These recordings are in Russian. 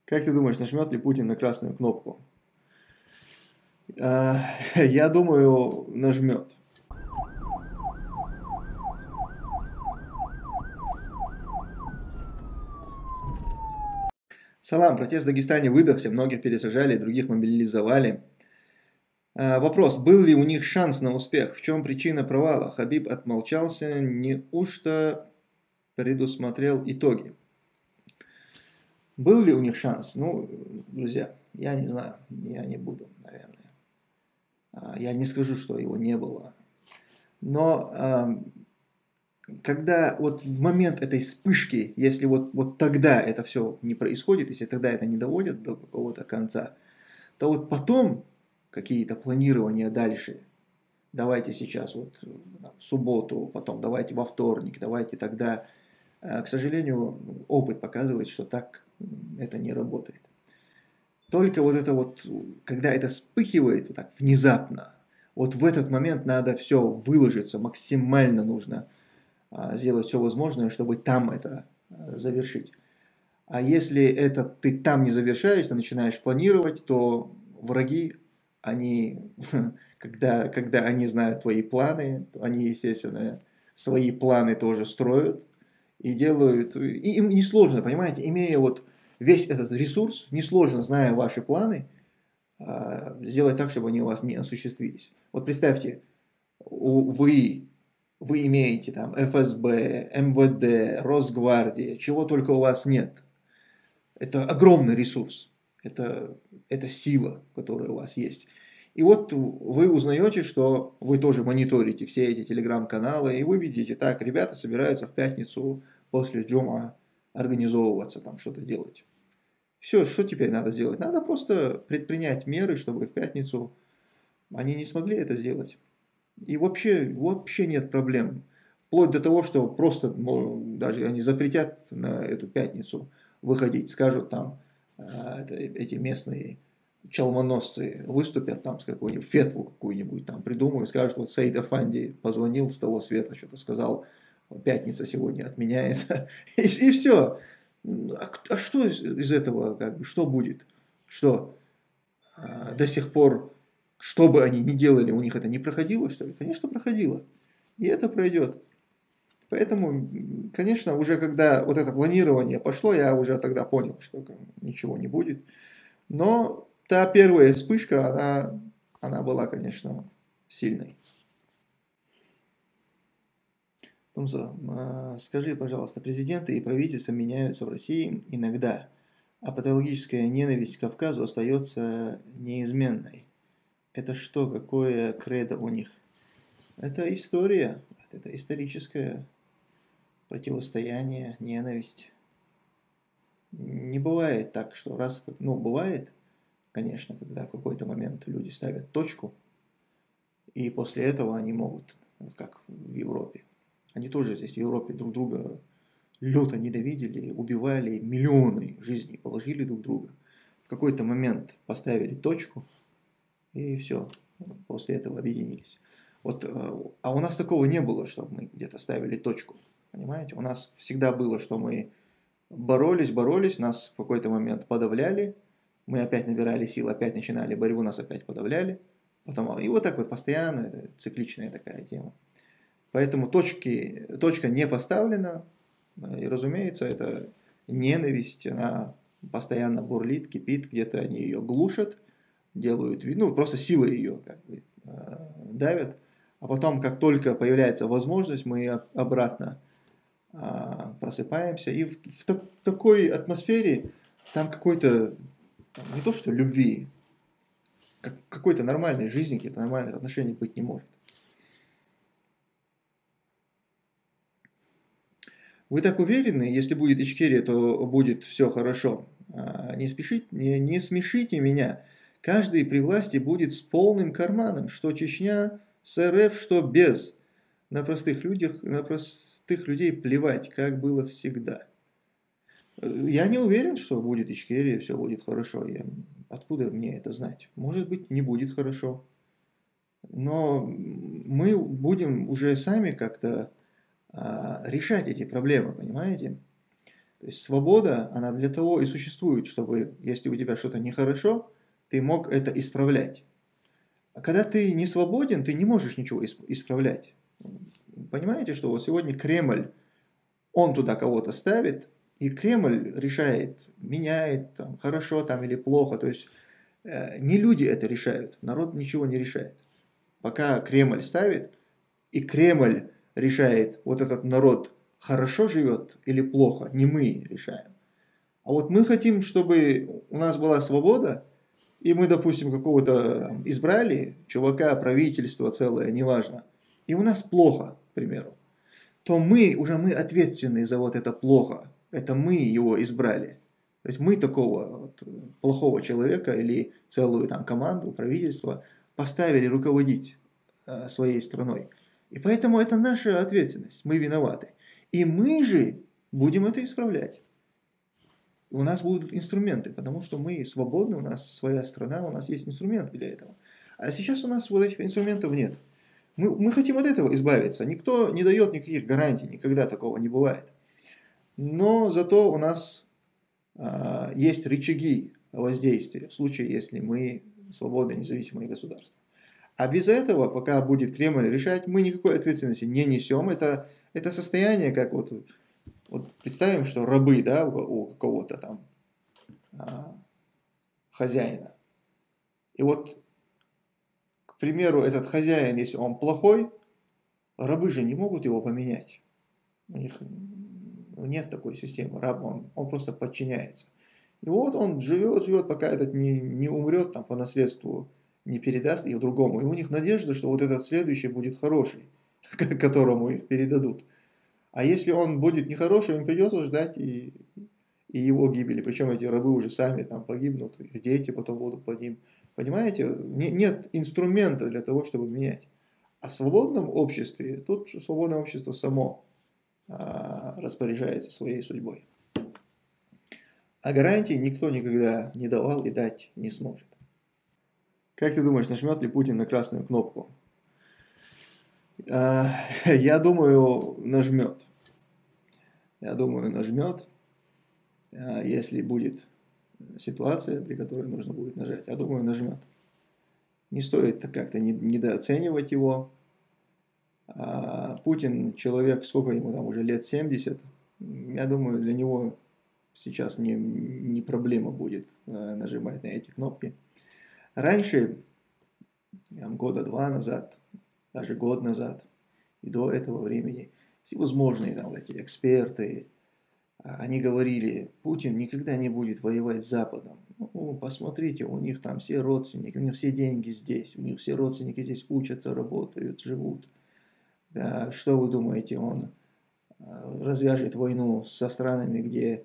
Как ты думаешь, нажмет ли Путин на красную кнопку? Я думаю, нажмет. Салам, протест в Дагестане выдохся, многих пересажали, других мобилизовали. Вопрос, был ли у них шанс на успех? В чем причина провала? Хабиб отмолчался, неужто предусмотрел итоги? Был ли у них шанс? Ну, друзья, я не знаю, я не буду, наверное. Я не скажу, что его не было. Но когда вот в момент этой вспышки, если вот тогда это все не происходит, если тогда это не доводят до какого-то конца, то вот потом какие-то планирования дальше, давайте сейчас вот в субботу, потом давайте во вторник, давайте тогда, к сожалению, опыт показывает, что так это не работает. Только вот это вот, когда это вспыхивает вот так внезапно, вот в этот момент надо все выложиться, максимально нужно сделать все возможное, чтобы там это завершить. А если это ты там не завершаешь, ты начинаешь планировать, то враги, они, когда они знают твои планы, то они, естественно, свои планы тоже строят и делают. И им несложно, понимаете, имея вот весь этот ресурс, несложно, зная ваши планы, сделать так, чтобы они у вас не осуществились. Вот представьте, вы вы имеете там ФСБ, МВД, Росгвардия, чего только у вас нет. Это огромный ресурс, это сила, которая у вас есть. И вот вы узнаете, что вы тоже мониторите все эти телеграм-каналы, и вы видите, так, ребята собираются в пятницу после джума организовываться, там что-то делать. Все, что теперь надо сделать? Надо просто предпринять меры, чтобы в пятницу они не смогли это сделать. И вообще нет проблем. Вплоть до того, что просто даже они запретят на эту пятницу выходить, скажут там, эти местные чалмоносцы выступят там с какой-нибудь фетву какую-нибудь там придумают, скажут, вот Саид Афанди позвонил с того света, что-то сказал, пятница сегодня отменяется, и все. А что из этого, как бы, что будет? Что до сих пор, что бы они ни делали, у них это не проходило, что ли? Конечно, проходило. И это пройдет. Поэтому, конечно, уже когда вот это планирование пошло, я уже тогда понял, что ничего не будет. Но та первая вспышка, она была, конечно, сильной. Тумсо, скажи, пожалуйста, президенты и правительства меняются в России иногда, а патологическая ненависть к Кавказу остается неизменной. Это что, какое кредо у них? Это история, это историческое противостояние, ненависть. Не бывает так, что раз, ну, бывает, конечно, когда в какой-то момент люди ставят точку, и после этого они могут, как в Европе. Они тоже здесь в Европе друг друга люто ненавидели, убивали, миллионы жизней положили друг друга. В какой-то момент поставили точку, и все, после этого объединились. Вот, а у нас такого не было, чтобы мы где-то ставили точку. Понимаете? У нас всегда было, что мы боролись, нас в какой-то момент подавляли, мы опять набирали сил, опять начинали борьбу, нас опять подавляли. Потом, и вот так вот постоянно, это цикличная такая тема. Поэтому точка не поставлена, и, разумеется, эта ненависть, она постоянно бурлит, кипит, где-то они ее глушат, делают, ну, просто силой ее как бы давят, а потом, как только появляется возможность, мы обратно просыпаемся, и в такой атмосфере там какой-то, не то что любви, какой-то нормальной жизни, каких-то нормальных отношений быть не может. Вы так уверены, если будет Ичкерия, то будет все хорошо? Не смешите меня. Каждый при власти будет с полным карманом, что Чечня с РФ, что без. На простых людей плевать, как было всегда. Я не уверен, что будет Ичкерия, все будет хорошо. Откуда мне это знать? Может быть, не будет хорошо. Но мы будем уже сами как-то решать эти проблемы, понимаете? То есть свобода, она для того и существует, чтобы, если у тебя что-то нехорошо, ты мог это исправлять. А когда ты не свободен, ты не можешь ничего исправлять. Понимаете, что вот сегодня Кремль, он туда кого-то ставит, и Кремль решает, меняет, там, хорошо там или плохо. То есть не люди это решают, народ ничего не решает. Пока Кремль ставит, и Кремль решает, вот этот народ хорошо живет или плохо, не мы решаем. А вот мы хотим, чтобы у нас была свобода, и мы, допустим, какого-то избрали, чувака, правительство целое, неважно, и у нас плохо, к примеру, то мы ответственны за вот это плохо. Это мы его избрали. То есть мы такого вот плохого человека или целую там команду, правительство поставили руководить своей страной. И поэтому это наша ответственность, мы виноваты. И мы же будем это исправлять. У нас будут инструменты, потому что мы свободны, у нас своя страна, у нас есть инструменты для этого. А сейчас у нас вот этих инструментов нет. Мы хотим от этого избавиться. Никто не дает никаких гарантий, никогда такого не бывает. Но зато у нас есть рычаги воздействия в случае, если мы свободное независимое государство. А без этого, пока будет Кремль решать, мы никакой ответственности не несем. Это состояние, как вот представим, что рабы, да, у кого-то там хозяина. И вот, к примеру, этот хозяин, если он плохой, рабы же не могут его поменять. У них нет такой системы. Раб, он просто подчиняется. И вот он живет, пока этот не умрет, там, по наследству не передаст их другому. И у них надежда, что вот этот следующий будет хороший, которому их передадут. А если он будет нехороший, им придется ждать и его гибели. Причем эти рабы уже сами там погибнут, их дети потом будут под ним. Понимаете, нет инструмента для того, чтобы менять. А в свободном обществе, тут свободное общество само распоряжается своей судьбой. А гарантий никто никогда не давал и дать не сможет. Как ты думаешь, нажмет ли Путин на красную кнопку? Я думаю, нажмет. Если будет ситуация, при которой нужно будет нажать. Я думаю, нажмет. Не стоит как-то недооценивать его. Путин человек, сколько ему там уже лет, 70. Я думаю, для него сейчас не проблема будет нажимать на эти кнопки. Раньше, года 2 назад, даже год назад, и до этого времени, всевозможные там вот эти эксперты, они говорили, Путин никогда не будет воевать с Западом. Ну, посмотрите, у них там все родственники, у них все деньги здесь, у них все родственники здесь учатся, работают, живут. Да, что вы думаете, он развяжет войну со странами,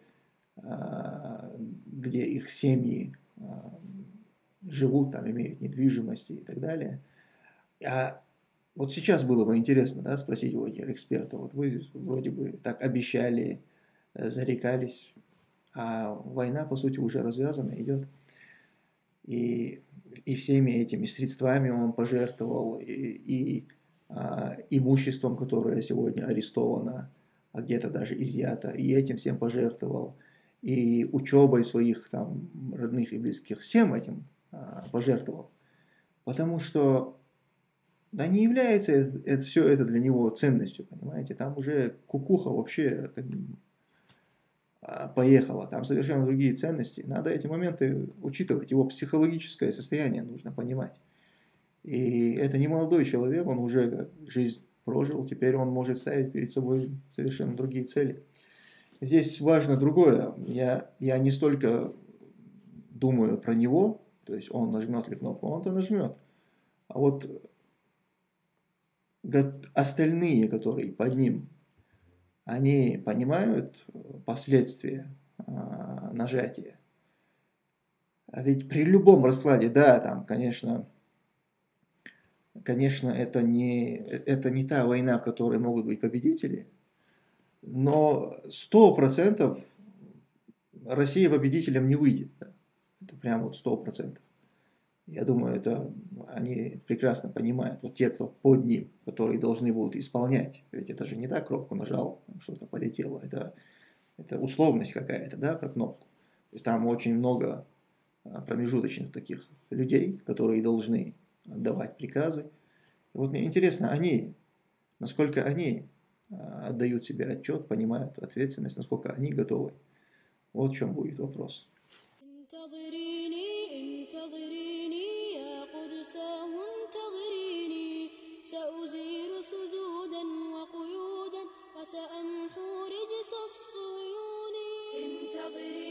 где их семьи живут, там имеют недвижимость и так далее. А вот сейчас было бы интересно, да, спросить у этих экспертов, вот вы вроде бы так обещали, зарекались, а война, по сути, уже развязана, идет. И всеми этими средствами он пожертвовал, и имуществом, которое сегодня арестовано, а где-то даже изъято, и этим всем пожертвовал, и учебой своих там родных и близких, всем этим пожертвовал. Потому что не является все это для него ценностью, понимаете, там уже кукуха вообще поехала, там совершенно другие ценности. Надо эти моменты учитывать, его психологическое состояние нужно понимать. И это не молодой человек, он уже жизнь прожил, теперь он может ставить перед собой совершенно другие цели. Здесь важно другое, я не столько думаю про него, то есть он нажмет ли кнопку, он-то нажмет. А вот остальные, которые под ним, они понимают последствия нажатия. А ведь при любом раскладе, да, там, конечно, это не та война, в которой могут быть победители, но 100% Россия победителем не выйдет. Да? Это прям вот 100%. Я думаю, это они прекрасно понимают, вот те, кто под ним, которые должны будут исполнять. Ведь это же не так, кнопку нажал, что-то полетело. Это Это условность какая-то, да, про кнопку. То есть там очень много промежуточных таких людей, которые должны отдавать приказы. Вот мне интересно, насколько они отдают себе отчет, понимают ответственность, насколько они готовы. Вот в чем будет вопрос. وسأمحو رجس الصهيون انتظري